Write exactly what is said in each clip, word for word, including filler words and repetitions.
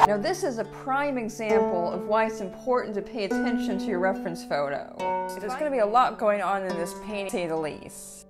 Now this is a prime example of why it's important to pay attention to your reference photo. There's going to be a lot going on in this painting, to say the least.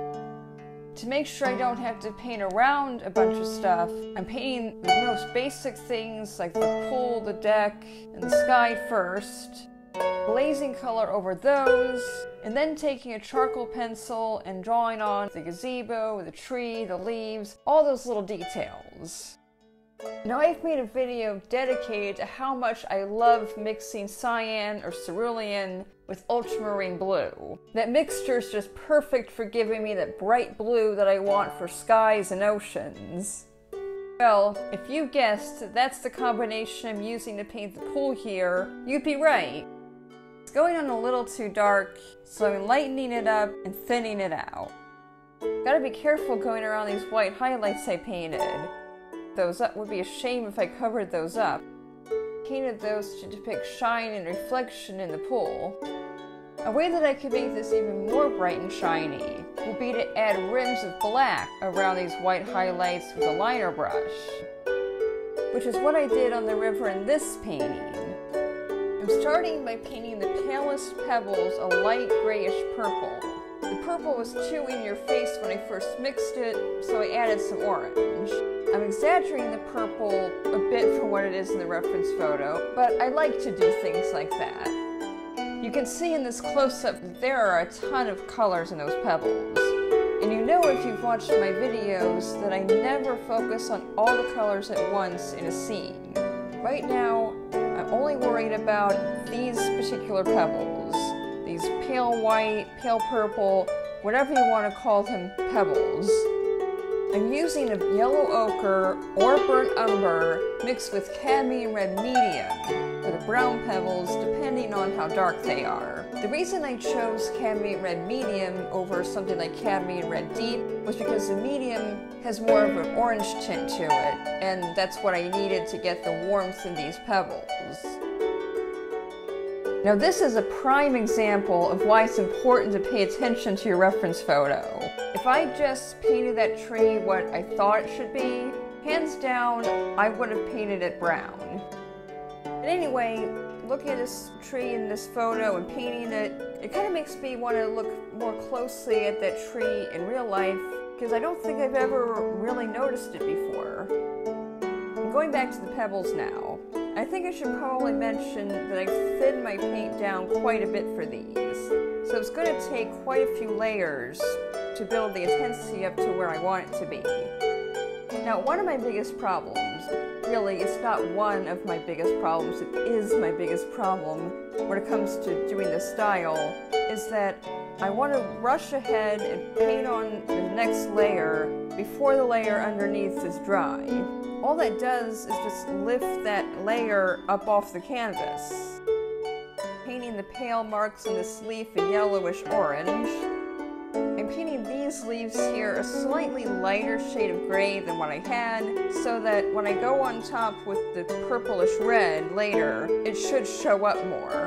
To make sure I don't have to paint around a bunch of stuff, I'm painting the most basic things like the pool, the deck, and the sky first, glazing color over those, and then taking a charcoal pencil and drawing on the gazebo, the tree, the leaves, all those little details. Now I've made a video dedicated to how much I love mixing cyan or cerulean with ultramarine blue. That mixture is just perfect for giving me that bright blue that I want for skies and oceans. Well, if you guessed that's the combination I'm using to paint the pool here, you'd be right. It's going on a little too dark, so I'm lightening it up and thinning it out. Gotta be careful going around these white highlights I painted. Those up would be a shame if I covered those up. Painted those to depict shine and reflection in the pool. A way that I could make this even more bright and shiny would be to add rims of black around these white highlights with a liner brush, which is what I did on the river in this painting. I'm starting by painting the palest pebbles a light grayish purple. The purple was too in your face when I first mixed it, so I added some orange. I'm exaggerating the purple a bit from what it is in the reference photo, but I like to do things like that. You can see in this close-up that there are a ton of colors in those pebbles. And you know if you've watched my videos that I never focus on all the colors at once in a scene. Right now, I'm only worried about these particular pebbles. These pale white, pale purple, whatever you want to call them, pebbles. I'm using a yellow ochre or burnt umber mixed with cadmium red medium for the brown pebbles, depending on how dark they are. The reason I chose cadmium red medium over something like cadmium red deep was because the medium has more of an orange tint to it, and that's what I needed to get the warmth in these pebbles. Now this is a prime example of why it's important to pay attention to your reference photo. If I just painted that tree what I thought it should be, hands down, I would have painted it brown. But anyway, looking at this tree in this photo and painting it, it kind of makes me want to look more closely at that tree in real life, because I don't think I've ever really noticed it before. I'm going back to the pebbles now. I think I should probably mention that I've thinned my paint down quite a bit for these, so it's going to take quite a few layers to build the intensity up to where I want it to be. Now, one of my biggest problems, really it's not one of my biggest problems, it is my biggest problem when it comes to doing this style, is that I want to rush ahead and paint on the next layer before the layer underneath is dry. All that does is just lift that layer up off the canvas. Painting the pale marks in this leaf in yellowish orange. I'm painting these leaves here a slightly lighter shade of gray than what I had, so that when I go on top with the purplish red later, it should show up more.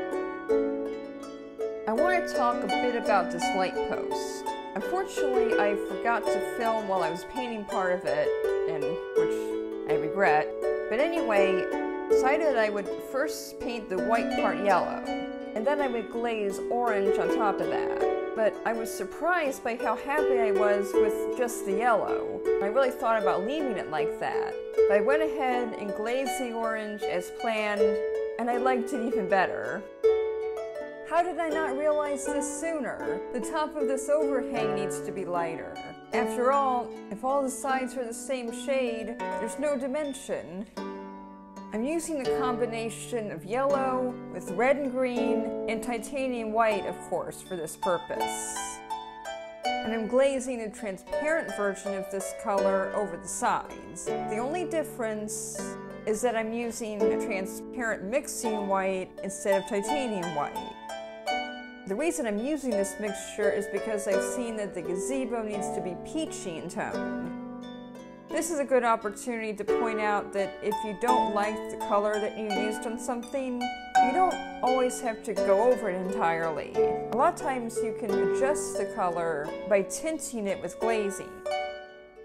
I want to talk a bit about this light post. Unfortunately, I forgot to film while I was painting part of it, and which I regret. But anyway, decided I would first paint the white part yellow, and then I would glaze orange on top of that. But I was surprised by how happy I was with just the yellow. I really thought about leaving it like that. But I went ahead and glazed the orange as planned, and I liked it even better. How did I not realize this sooner? The top of this overhang needs to be lighter. After all, if all the sides are the same shade, there's no dimension. I'm using the combination of yellow with red and green and titanium white, of course, for this purpose. And I'm glazing a transparent version of this color over the sides. The only difference is that I'm using a transparent mixing white instead of titanium white. The reason I'm using this mixture is because I've seen that the gazebo needs to be peachy in tone. This is a good opportunity to point out that if you don't like the color that you used on something, you don't always have to go over it entirely. A lot of times you can adjust the color by tinting it with glazing.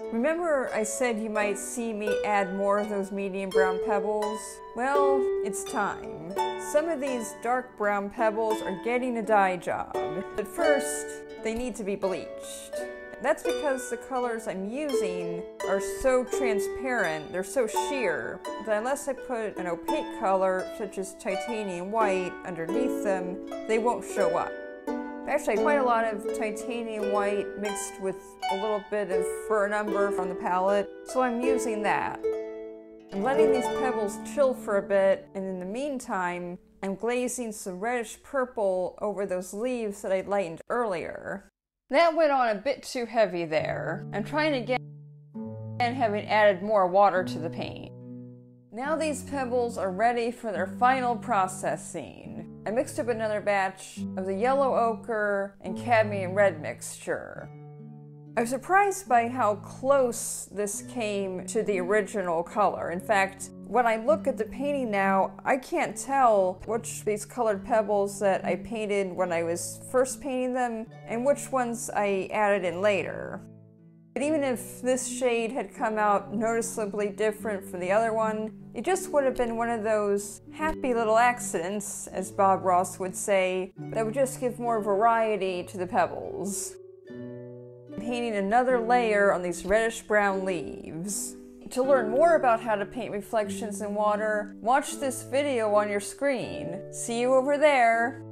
Remember I said you might see me add more of those medium brown pebbles? Well, it's time. Some of these dark brown pebbles are getting a dye job, but first, they need to be bleached. That's because the colors I'm using are so transparent, they're so sheer, that unless I put an opaque color, such as titanium white, underneath them, they won't show up. Actually, quite a lot of titanium white mixed with a little bit of burnt umber from the palette, so I'm using that. I'm letting these pebbles chill for a bit, and in the meantime, I'm glazing some reddish purple over those leaves that I lightened earlier. That went on a bit too heavy there. I'm trying again and having added more water to the paint. Now these pebbles are ready for their final processing. I mixed up another batch of the yellow ochre and cadmium red mixture. I was surprised by how close this came to the original color. In fact, when I look at the painting now, I can't tell which of these colored pebbles that I painted when I was first painting them and which ones I added in later. But even if this shade had come out noticeably different from the other one, it just would have been one of those happy little accidents, as Bob Ross would say, that would just give more variety to the pebbles. I'm painting another layer on these reddish brown leaves. To learn more about how to paint reflections in water, watch this video on your screen. See you over there!